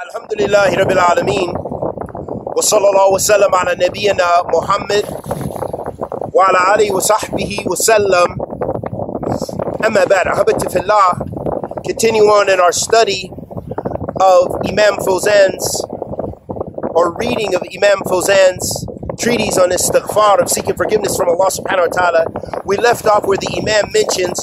Alhamdulillahi Rabbil Alameen. Wa sallallahu wa sallam ala nabiyyina Muhammad wa ala alihi wa sahbihi wa sallam. Amma ba'd. Ahabati fillah. Continue on in our study of Imam Fawzan's, or reading of Imam Fawzan's treatise on istighfar, of seeking forgiveness from Allah subhanahu wa ta'ala. We left off where the Imam mentions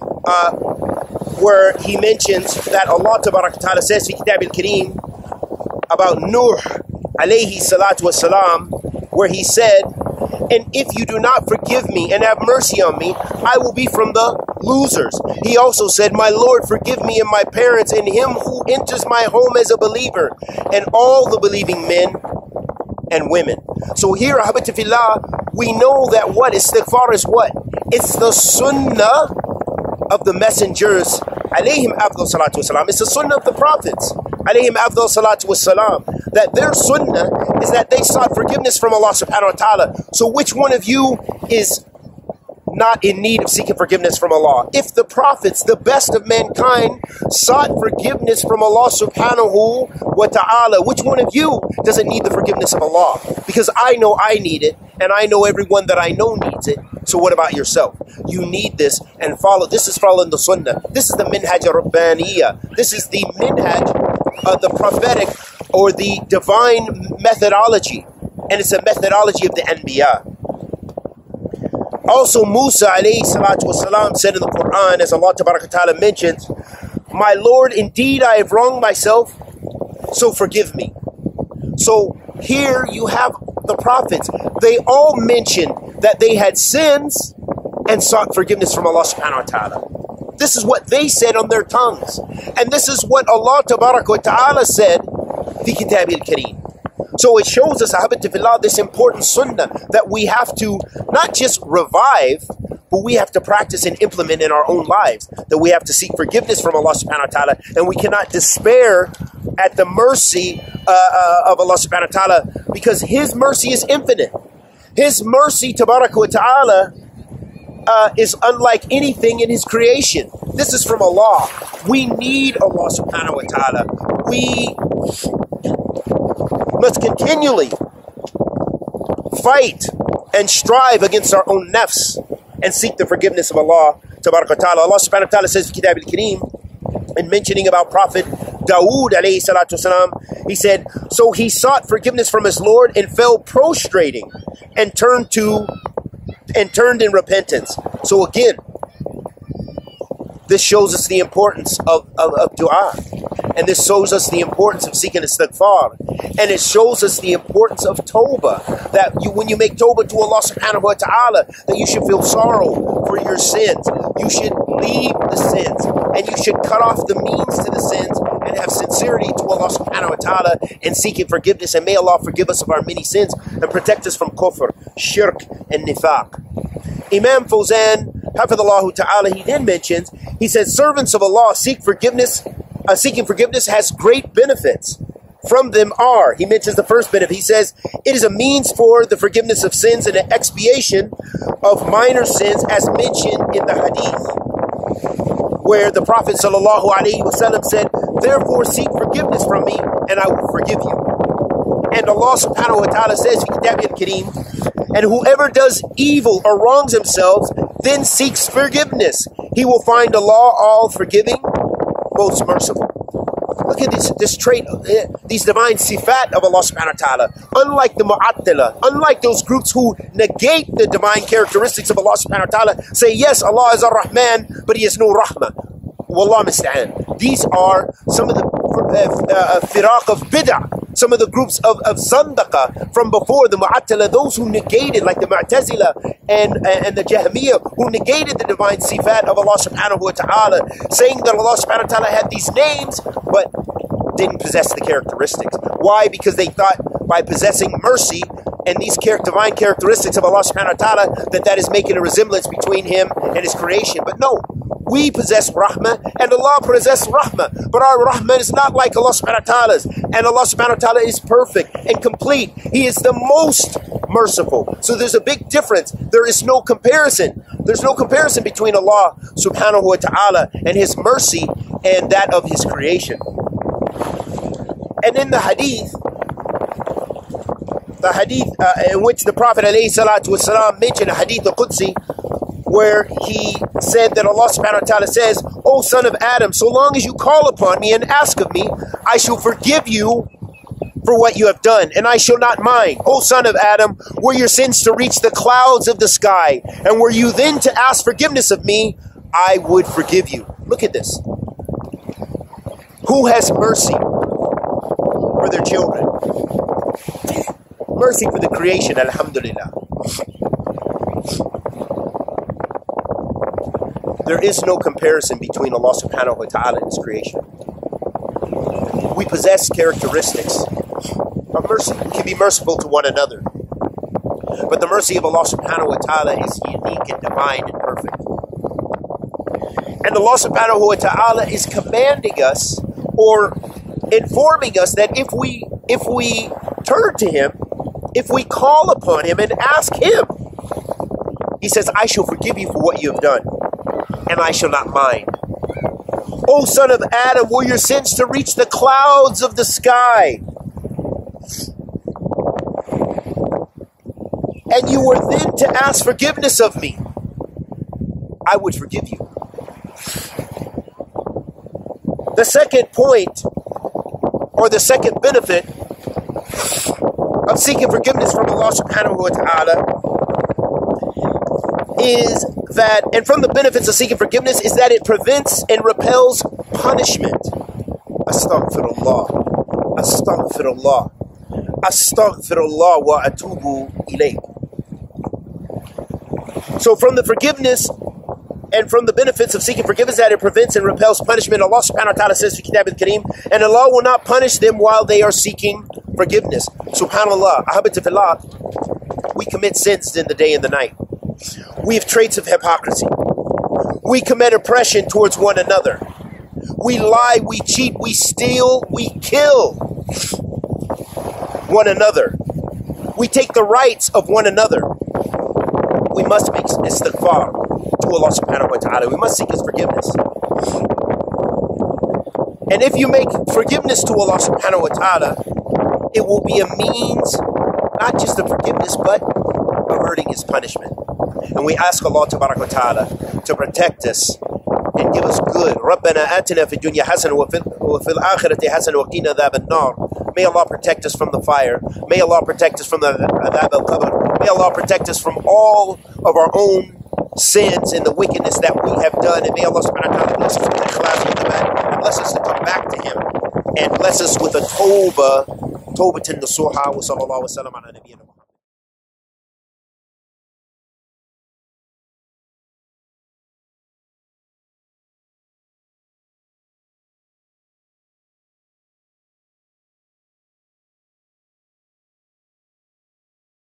that Allah tabarak ta'ala says in Kitab al-Kareem about Nuh alayhi salatu wassalam, where he said, and if you do not forgive me and have mercy on me, I will be from the losers. He also said, my Lord, forgive me and my parents and him who enters my home as a believer, and all the believing men and women. So here, ahabati fillah, we know that what istighfar is what? It's the sunnah of the messengers, alayhim afdal salatu wasalam. It's the sunnah of the prophets, alayhim afdal salatu wasalam, that their sunnah is that they sought forgiveness from Allah subhanahu wa ta'ala. So which one of you is not in need of seeking forgiveness from Allah? If the prophets, the best of mankind, sought forgiveness from Allah subhanahu wa ta'ala, which one of you doesn't need the forgiveness of Allah? Because I know I need it, and I know everyone that I know needs it. So what about yourself? You need this, and follow. This is following the sunnah. This is the minhaj rabbaniyah. This is the minhaj of the prophetic or the divine methodology, and it's a methodology of the anbiya. Also, Musa alayhi salatu wasalam said in the Quran, as Allah tabaraka ta'ala mentions, my Lord, indeed I have wronged myself, so forgive me. So here you have the prophets. They all mentioned that they had sins and sought forgiveness from Allah subhanahu wa ta'ala. This is what they said on their tongues. And this is what Allah tabaraka wa ta'ala said fi Kitab al-Kareem. So it shows us, ahabati fillah, this important sunnah that we have to not just revive, but we have to practice and implement in our own lives. That we have to seek forgiveness from Allah subhanahu wa ta'ala, and we cannot despair at the mercy of Allah subhanahu wa ta'ala, because His mercy is infinite. His mercy, tabarak wa ta'ala, is unlike anything in His creation. This is from Allah. We need Allah subhanahu wa ta'ala. We must continually fight and strive against our own nafs and seek the forgiveness of Allah tabarak wa ta'ala. Allah subhanahu wa ta'ala says in Kitab al-Kareem, in mentioning about Prophet Dawood alayhi salatu wasalam, he said, so he sought forgiveness from his Lord and fell prostrating and turned in repentance. So again, this shows us the importance of dua. And this shows us the importance of seeking istighfar. And it shows us the importance of tawbah. That when you make tawbah to Allah subhanahu wa ta'ala, that you should feel sorrow for your sins. You should leave the sins. And you should cut off the means to the sins and have sincerity to Allah subhanahu wa ta'ala and seeking forgiveness. And may Allah forgive us of our many sins and protect us from kufr, shirk, and nifaq. Imam Fawzan, hafidhullah ta'ala, he then mentions, he says, servants of Allah seeking forgiveness has great benefits. From them are, he mentions the first benefit, he says, it is a means for the forgiveness of sins and an expiation of minor sins, as mentioned in the hadith, where the Prophet sallallahu alaihi wasallam said, therefore seek forgiveness from me and I will forgive you. And Allah subhanahu wa ta'ala says in Kitab al-Kareem, and whoever does evil or wrongs himself, then seeks forgiveness, he will find Allah all forgiving, most merciful. Look at this trait, these divine sifat of Allah subhanahu wa ta'ala. Unlike the Mu'attila, unlike those groups who negate the divine characteristics of Allah subhanahu wa ta'ala, say yes, Allah is ar-Rahman, but He has no rahmah. Wallah musta'an. These are some of the firaq of bid'ah, some of the groups of zandaqa from before, the Mu'attila, those who negated, like the Mu'tazila and the Jahmiyyah, who negated the divine sifat of Allah subhanahu wa ta'ala, saying that Allah subhanahu wa ta'ala had these names, but didn't possess the characteristics. Why? Because they thought by possessing mercy and these divine characteristics of Allah subhanahu wa ta'ala, that is making a resemblance between Him and His creation. But no, we possess rahmah and Allah possesses rahmah. But our rahmah is not like Allah subhanahu wa ta'ala's. And Allah subhanahu wa ta'ala is perfect and complete. He is the most merciful. So there's a big difference. There is no comparison. There's no comparison between Allah subhanahu wa ta'ala and His mercy and that of His creation. And in the hadith in which the Prophet ﷺ mentioned a hadith al-Qudsi, where he said that Allah subhanahu wa ta'ala says, "O son of Adam, so long as you call upon me and ask of me, I shall forgive you for what you have done, and I shall not mind. O son of Adam, were your sins to reach the clouds of the sky, and were you then to ask forgiveness of me, I would forgive you." Look at this. Who has mercy for their children? Mercy for the creation, alhamdulillah. There is no comparison between Allah subhanahu wa ta'ala and His creation. We possess characteristics of mercy. We can be merciful to one another. But the mercy of Allah subhanahu wa ta'ala is unique and divine and perfect. And Allah subhanahu wa ta'ala is commanding us or informing us that if we turn to Him, if we call upon Him and ask Him, He says, I shall forgive you for what you have done, and I shall not mind. O son of Adam, were your sins to reach the clouds of the sky, and you were then to ask forgiveness of me, I would forgive you. The second point, or the second benefit of seeking forgiveness from Allah subhanahu wa ta'ala is that, and from the benefits of seeking forgiveness, is that it prevents and repels punishment. Astaghfirullah. Astaghfirullah. Astaghfirullah wa atubu ilayh. So from the forgiveness and from the benefits of seeking forgiveness, that it prevents and repels punishment, Allah subhanahu wa ta'ala says, Kitab al-Kareem, and Allah will not punish them while they are seeking forgiveness. Subhanallah, ahabati fillah, we commit sins in the day and the night. We have traits of hypocrisy. We commit oppression towards one another. We lie, we cheat, we steal, we kill one another. We take the rights of one another. We must make istighfar to Allah subhanahu wa ta'ala. We must seek His forgiveness. And if you make forgiveness to Allah subhanahu wa ta'ala, it will be a means not just of forgiveness, but averting His punishment. And we ask Allah tabarak wa ta'ala to protect us and give us good. رَبَّنَا آتِنَا فِي الدُّنْيَا حَسَنًا وَفِي الْآخِرَةِ حَسَنًا وَقِنَا عَذَابَ النَّارِ. May Allah protect us from the fire. May Allah protect us from the adhab al-qabr. May Allah protect us from all of our own sins and the wickedness that we have done. And may Allah subhanahu wa ta'ala bless us with ikhlas and iman, and bless us to come back to Him, and bless us with a tawbah, tawbatan nasuha, wa sallallahu wa sallam ala nabiyyina.